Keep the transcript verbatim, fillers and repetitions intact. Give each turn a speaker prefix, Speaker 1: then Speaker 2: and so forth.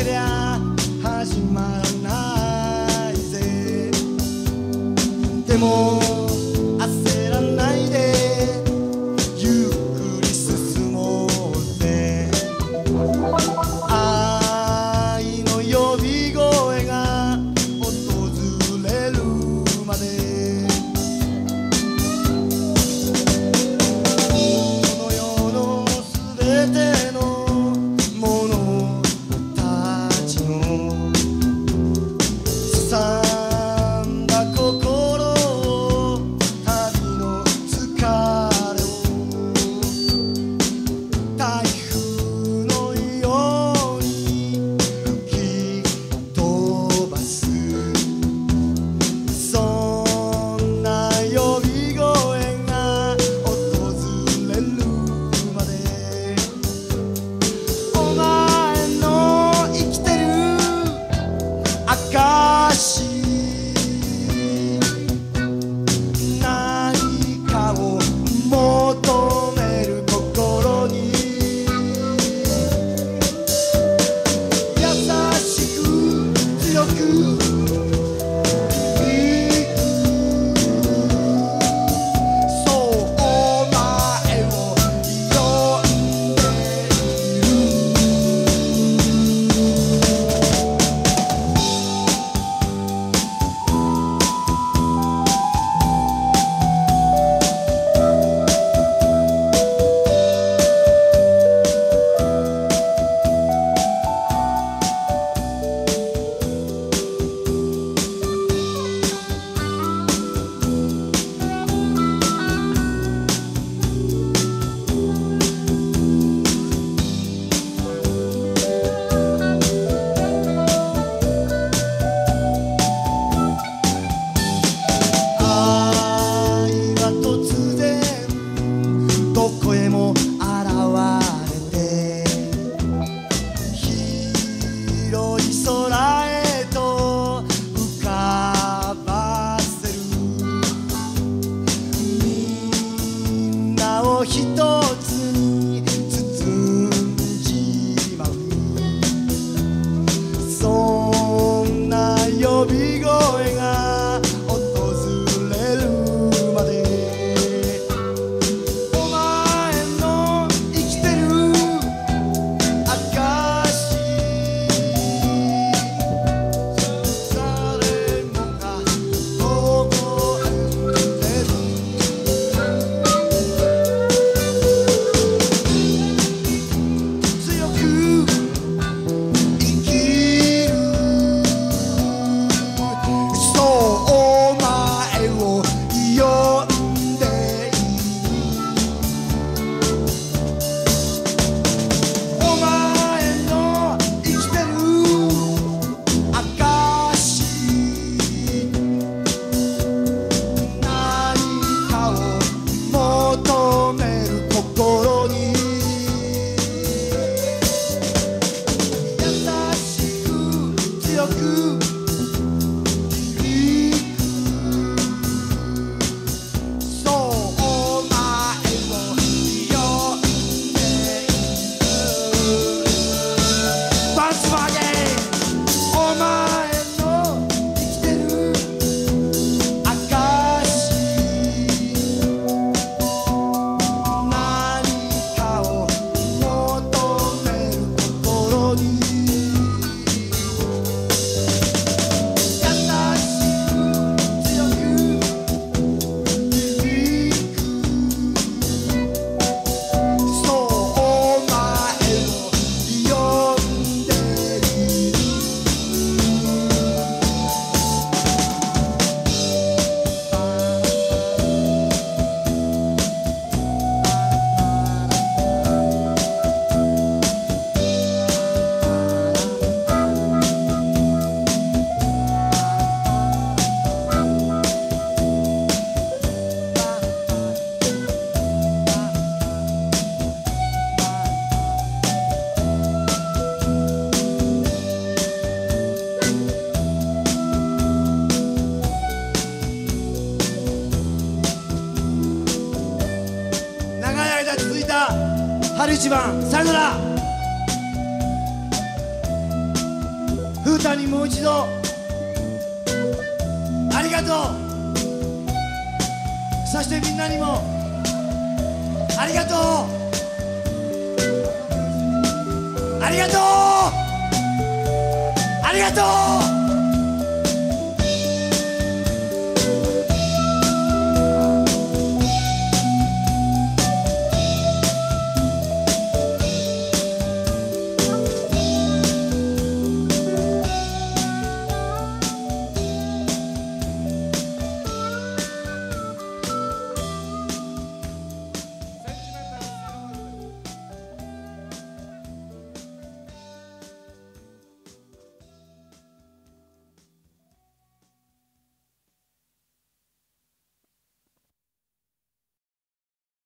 Speaker 1: けりゃ始まらないぜ。でも焦らないでゆっくり進もうぜ。愛の呼び声が訪れるまでこの世のすべてのものたちのすさんだ心を旅の疲れを台風のように吹き飛ばす。そんな呼び声が訪れるまでお前の生きてる証何かを求める心に優しく強く生く。そうお前を呼んでい愛は突然どこへも現れて広い空へと浮かばせる。みんなを一つに包んじまう。そんな呼び声が訪れるまでお前の生きてる証誰もが覚えてる。強く生きる。そうお前を呼んでいる。お前の生きてる証何かを求める心に優しく強く生く。そうお前を呼んでいる。Once again お前の生きてる証何かを求める心に優しく強く生く。そうお前を呼んでいる。長い間続いた春一番さよなら。 たにもう一度ありがとう。そしてみんなにもありがとう、ありがとう、ありがとう。